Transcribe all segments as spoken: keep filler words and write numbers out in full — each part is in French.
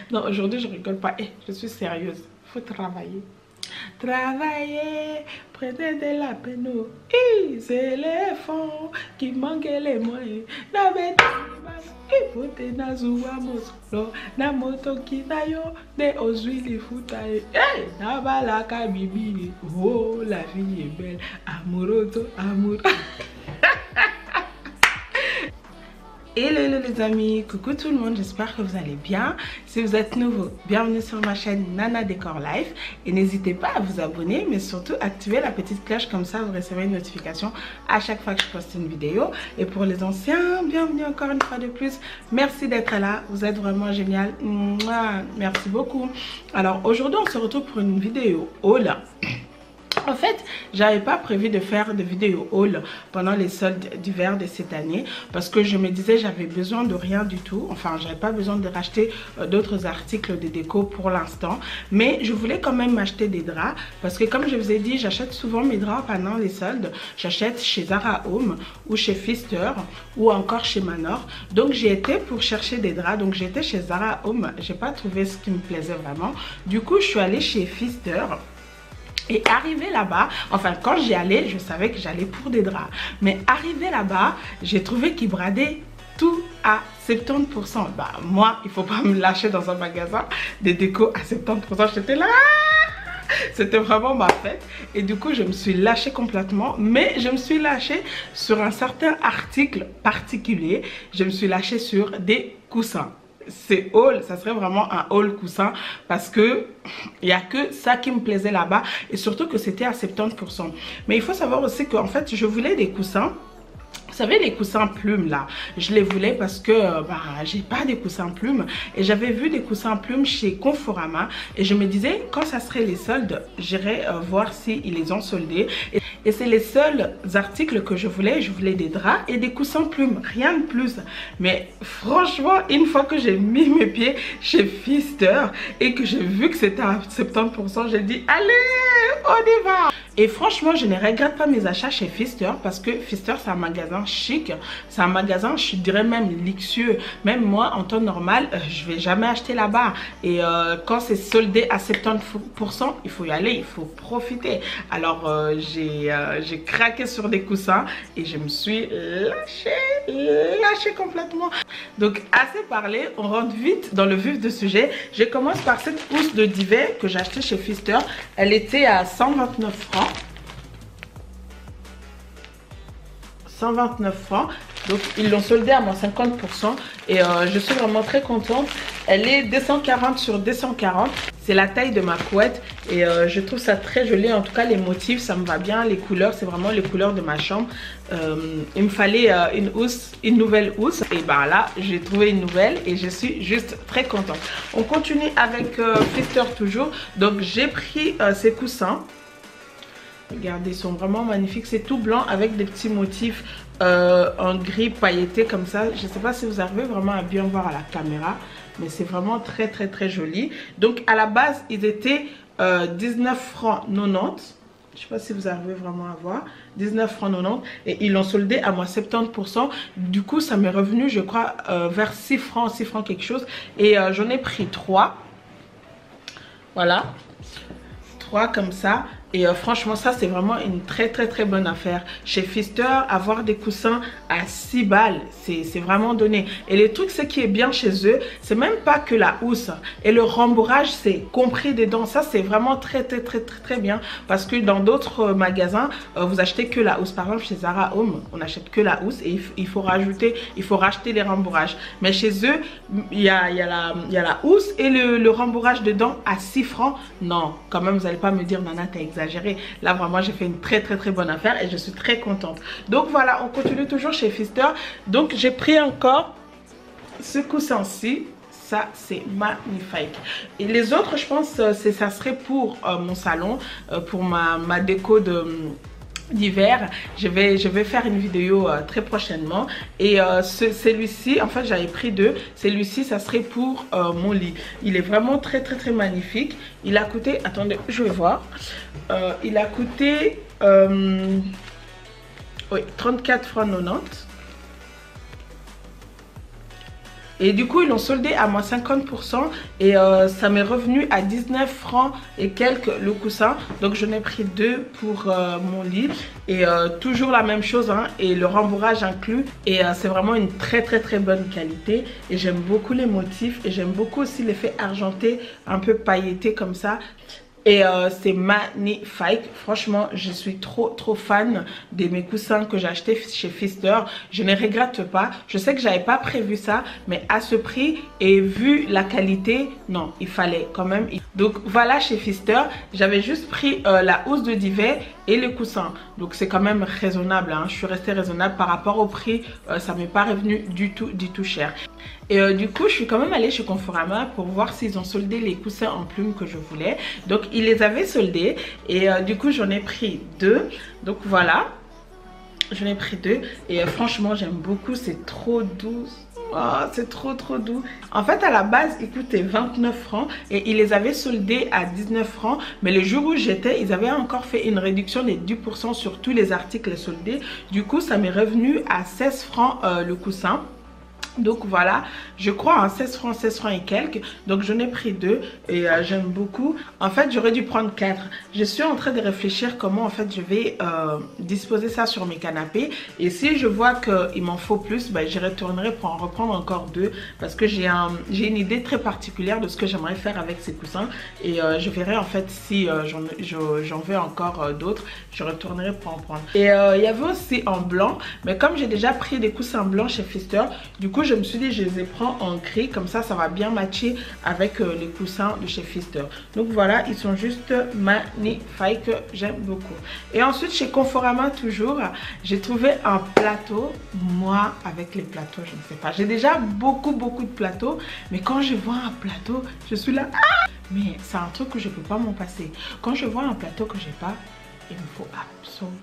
Non, aujourd'hui je rigole pas. Eh, je suis sérieuse. Faut travailler. Travailler, prenez de la peine. C'est les fonds qui manquent les moyens. Il faut te nazuwa moslo na moto kinayo de ozwili futaye. Hey, na balaka bibi. Oh, la vie est belle. Amouroto, amour. Hello, hello les amis, coucou tout le monde, j'espère que vous allez bien. Si vous êtes nouveau, bienvenue sur ma chaîne Nana Décor Life. Et n'hésitez pas à vous abonner, mais surtout activer la petite cloche, comme ça vous recevez une notification à chaque fois que je poste une vidéo. Et pour les anciens, bienvenue encore une fois de plus. Merci d'être là, vous êtes vraiment génial. Mouah, merci beaucoup. Alors aujourd'hui on se retrouve pour une vidéo haul. En fait, j'avais pas prévu de faire de vidéo haul pendant les soldes d'hiver de cette année parce que je me disais j'avais besoin de rien du tout. Enfin, j'avais pas besoin de racheter euh, d'autres articles de déco pour l'instant. Mais je voulais quand même m'acheter des draps parce que comme je vous ai dit, j'achète souvent mes draps pendant les soldes. J'achète chez Zara Home ou chez Pfister ou encore chez Manor. Donc j'ai été pour chercher des draps. Donc j'étais chez Zara Home. J'ai pas trouvé ce qui me plaisait vraiment. Du coup, je suis allée chez Pfister. Et arrivé là-bas, enfin quand j'y allais, je savais que j'allais pour des draps. Mais arrivé là-bas, j'ai trouvé qu'ils bradaient tout à soixante-dix pour cent. Bah moi, il faut pas me lâcher dans un magasin de déco à soixante-dix pour cent. J'étais là, c'était vraiment ma fête. Et du coup, je me suis lâchée complètement. Mais je me suis lâchée sur un certain article particulier. Je me suis lâchée sur des coussins. C'est haul, ça serait vraiment un haul coussin parce que il n'y a que ça qui me plaisait là-bas et surtout que c'était à soixante-dix pour cent. Mais il faut savoir aussi qu'en fait je voulais des coussins. Vous savez les coussins plumes là, je les voulais parce que bah, j'ai pas des coussins plumes et j'avais vu des coussins plumes chez Conforama et je me disais quand ça serait les soldes, j'irais euh, voir s'ils les ont soldés et, et c'est les seuls articles que je voulais, je voulais des draps et des coussins plumes, rien de plus. Mais franchement, une fois que j'ai mis mes pieds chez Pfister et que j'ai vu que c'était à soixante-dix pour cent, j'ai dit allez, on y va. Et franchement, je ne regrette pas mes achats chez Pfister parce que Pfister, c'est un magasin chic. C'est un magasin, je dirais même luxueux. Même moi, en temps normal, euh, je vais jamais acheter là-bas. Et euh, quand c'est soldé à soixante-dix pour cent, il faut y aller, il faut profiter. Alors, euh, j'ai euh, j'ai craqué sur des coussins et je me suis lâchée, lâchée complètement. Donc, assez parlé, on rentre vite dans le vif du sujet. Je commence par cette housse de duvet que j'ai achetée chez Pfister. Elle était à cent vingt-neuf francs. cent vingt-neuf francs, donc ils l'ont soldé à moins cinquante pour cent et euh, je suis vraiment très contente. Elle est deux cent quarante sur deux cent quarante, c'est la taille de ma couette et euh, je trouve ça très joli. En tout cas les motifs ça me va bien, les couleurs c'est vraiment les couleurs de ma chambre. Euh, il me fallait euh, une housse, une nouvelle housse et ben là j'ai trouvé une nouvelle et je suis juste très contente. On continue avec euh, Pfister toujours, donc j'ai pris euh, ces coussins. Regardez, ils sont vraiment magnifiques. C'est tout blanc avec des petits motifs euh, en gris pailleté comme ça. Je ne sais pas si vous arrivez vraiment à bien voir à la caméra, mais c'est vraiment très très très joli. Donc à la base, ils étaient euh, dix-neuf francs quatre-vingt-dix. Je ne sais pas si vous arrivez vraiment à voir. dix-neuf francs quatre-vingt-dix. Et ils l'ont soldé à moins soixante-dix pour cent. Du coup, ça m'est revenu, je crois, euh, vers six francs, six francs quelque chose. Et euh, j'en ai pris trois. Voilà. trois comme ça. Et euh, franchement ça c'est vraiment une très très très bonne affaire. Chez Pfister, avoir des coussins à six balles, c'est vraiment donné. Et le truc c'est qui est bien chez eux, c'est même pas que la housse. Et le rembourrage c'est compris dedans. Ça c'est vraiment très très très très très bien. Parce que dans d'autres magasins, euh, vous achetez que la housse. Par exemple chez Zara Home, on achète que la housse. Et il, il faut rajouter, il faut racheter les rembourrages. Mais chez eux, il y a, il y a, la, il y a la housse et le, le rembourrage dedans à six francs. Non, quand même vous n'allez pas me dire Nana t'as exagéré. Là vraiment j'ai fait une très très très bonne affaire et je suis très contente. Donc voilà, on continue toujours chez Pfister. Donc j'ai pris encore ce coussin-ci. Ça c'est magnifique. Et les autres je pense c'est ça serait pour euh, mon salon, euh, pour ma, ma déco de d'hiver. Je vais, je vais faire une vidéo euh, très prochainement. Et euh, ce, celui-ci, en fait j'avais pris deux. Celui-ci ça serait pour euh, mon lit. Il est vraiment très très très magnifique. Il a coûté, attendez je vais voir. Euh, il a coûté euh, oui, trente-quatre francs quatre-vingt-dix. Et du coup ils l'ont soldé à moins cinquante pour cent et euh, ça m'est revenu à dix-neuf francs et quelques le coussin. Donc je n'ai pris deux pour euh, mon lit et euh, toujours la même chose hein, et le rembourrage inclus. Et euh, c'est vraiment une très très très bonne qualité et j'aime beaucoup les motifs et j'aime beaucoup aussi l'effet argenté un peu pailleté comme ça. Et euh, c'est magnifique. Franchement, je suis trop trop fan de mes coussins que j'ai achetés chez Pfister. Je ne regrette pas. Je sais que j'avais pas prévu ça, mais à ce prix et vu la qualité, non, il fallait quand même. Donc voilà chez Pfister. J'avais juste pris euh, la housse de duvet et les coussins. Donc c'est quand même raisonnable. Hein. Je suis restée raisonnable par rapport au prix. Euh, ça m'est pas revenu du tout du tout cher. Et euh, du coup, je suis quand même allée chez Conforama pour voir s'ils ont soldé les coussins en plumes que je voulais. Donc, ils les avaient soldés. Et euh, du coup, j'en ai pris deux. Donc, voilà. J'en ai pris deux. Et euh, franchement, j'aime beaucoup. C'est trop doux. Oh, c'est trop, trop doux. En fait, à la base, ils coûtaient vingt-neuf francs. Et ils les avaient soldés à dix-neuf francs. Mais le jour où j'étais, ils avaient encore fait une réduction de dix pour cent sur tous les articles soldés. Du coup, ça m'est revenu à seize francs euh, le coussin. Donc voilà, je crois en seize francs, seize francs et quelques. Donc j'en ai pris deux et euh, j'aime beaucoup. En fait, j'aurais dû prendre quatre. Je suis en train de réfléchir comment en fait je vais euh, disposer ça sur mes canapés. Et si je vois qu'il m'en faut plus, bah, j'y retournerai pour en reprendre encore deux. Parce que j'ai un, j'ai une idée très particulière de ce que j'aimerais faire avec ces coussins. Et euh, je verrai en fait si euh, j'en veux encore euh, d'autres. Je retournerai pour en prendre. Et euh, il y avait aussi en blanc. Mais comme j'ai déjà pris des coussins blancs chez Pfister, du coup je me suis dit je les prends en gris, comme ça ça va bien matcher avec euh, les coussins de chez Pfister. Donc voilà, ils sont juste magnifiques, j'aime beaucoup. Et ensuite chez Conforama toujours, j'ai trouvé un plateau. Moi avec les plateaux je ne sais pas, j'ai déjà beaucoup beaucoup de plateaux, mais quand je vois un plateau je suis là ah, mais c'est un truc que je peux pas m'en passer. Quand je vois un plateau que j'ai pas, il me faut absolument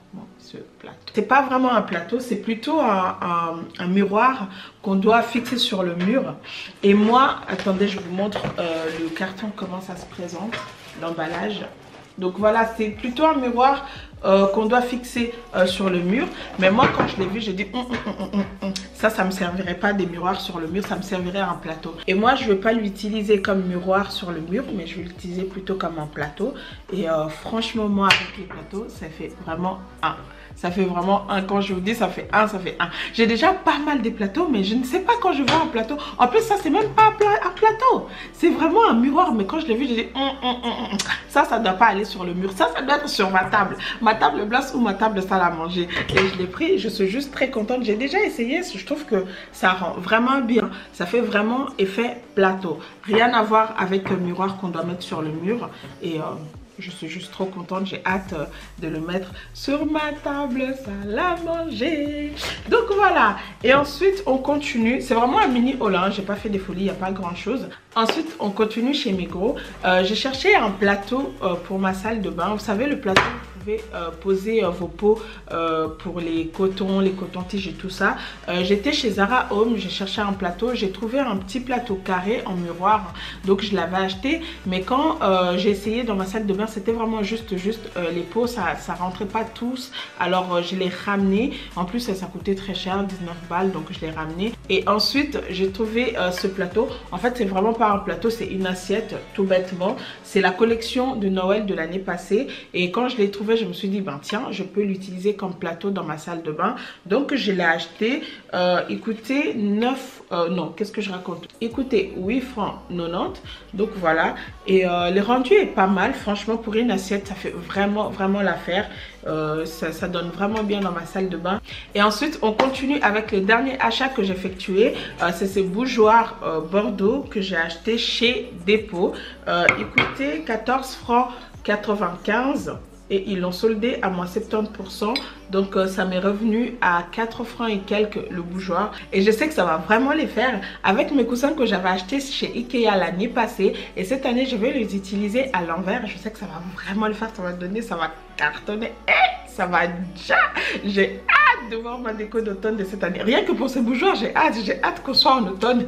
ce plateau. C'est pas vraiment un plateau, c'est plutôt un, un, un miroir qu'on doit fixer sur le mur. Et moi, attendez, je vous montre euh, le carton, comment ça se présente, l'emballage. Donc voilà, c'est plutôt un miroir euh, qu'on doit fixer euh, sur le mur. Mais moi, quand je l'ai vu, j'ai dit hum, hum, hum, hum, hum. Ça, ça me servirait pas des miroirs sur le mur, ça me servirait un plateau. Et moi, je ne veux pas l'utiliser comme miroir sur le mur, mais je vais l'utiliser plutôt comme un plateau. Et euh, franchement, moi, avec les plateaux, ça fait vraiment un. Ça fait vraiment un. Quand je vous dis ça fait un, ça fait un. J'ai déjà pas mal de plateaux, mais je ne sais pas quand je vois un plateau. En plus, ça, c'est même pas un, pla un plateau. C'est vraiment un miroir. Mais quand je l'ai vu, j'ai dit hum, hum, hum, hum. Ça, ça ne doit pas aller sur le mur. Ça, ça doit être sur ma table. Ma table basse ou ma table salle à manger. Et je l'ai pris. Je suis juste très contente. J'ai déjà essayé. Je trouve que ça rend vraiment bien. Ça fait vraiment effet plateau. Rien à voir avec le miroir qu'on doit mettre sur le mur. Et euh, je suis juste trop contente, j'ai hâte de le mettre sur ma table salle à manger. Donc voilà, et ensuite on continue. C'est vraiment un mini haul, hein. J'ai pas fait des folies, il n'y a pas grand chose. Ensuite on continue chez Migros. euh, J'ai cherché un plateau euh, pour ma salle de bain. Vous savez, le plateau, vous pouvez euh, poser euh, vos pots euh, pour les cotons, les cotons-tiges et tout ça. euh, J'étais chez Zara Home, j'ai cherché un plateau. J'ai trouvé un petit plateau carré en miroir, donc je l'avais acheté. Mais quand euh, j'ai essayé dans ma salle de bain, c'était vraiment juste juste euh, les pots, ça ça rentrait pas tous. Alors euh, je l'ai ramené. En plus ça, ça coûtait très cher, dix-neuf balles, donc je l'ai ramené. Et ensuite j'ai trouvé euh, ce plateau. En fait c'est vraiment pas un plateau, c'est une assiette, tout bêtement. C'est la collection de Noël de l'année passée. Et quand je l'ai trouvé, je me suis dit ben tiens, je peux l'utiliser comme plateau dans ma salle de bain. Donc je l'ai acheté. euh, Écoutez, neuf euh, non, qu'est-ce que je raconte, écoutez, huit francs quatre-vingt-dix. Donc voilà. Et euh, le rendu est pas mal, franchement. Pour une assiette, ça fait vraiment vraiment l'affaire. euh, ça, ça donne vraiment bien dans ma salle de bain. Et ensuite on continue avec le dernier achat que j'ai effectué. euh, c'est ces bougeoirs euh, Bordeaux que j'ai acheté chez Dépôt. euh, écoutez, quatorze francs quatre-vingt-quinze. Et ils l'ont soldé à moins soixante-dix pour cent. Donc euh, ça m'est revenu à quatre francs et quelques le bougeoir. Et je sais que ça va vraiment les faire avec mes coussins que j'avais achetés chez Ikea l'année passée. Et cette année, je vais les utiliser à l'envers. Je sais que ça va vraiment le faire. Ça va donner, ça va cartonner. Et ça va déjà. J'ai hâte de voir ma déco d'automne de cette année. Rien que pour ces bougeoirs, j'ai hâte. J'ai hâte qu'on soit en automne.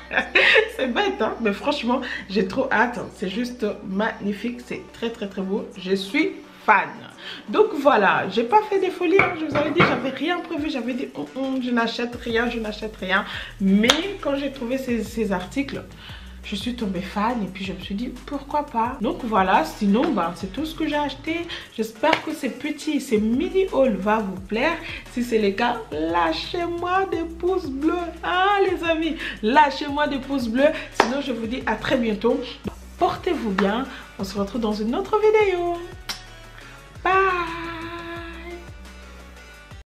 C'est bête, hein, mais franchement j'ai trop hâte. C'est juste magnifique, c'est très très très beau. Je suis fan. Donc voilà, j'ai pas fait des folies, hein. Je vous avais dit, j'avais rien prévu, j'avais dit oh, oh, je n'achète rien, je n'achète rien. Mais quand j'ai trouvé ces, ces articles, je suis tombée fan et puis je me suis dit pourquoi pas. Donc voilà, sinon ben, c'est tout ce que j'ai acheté. J'espère que ces petits, ces mini hauls va vous plaire. Si c'est le cas, lâchez-moi des pouces bleus. Ah les amis, lâchez-moi des pouces bleus. Sinon je vous dis à très bientôt. Portez-vous bien. On se retrouve dans une autre vidéo. Bye.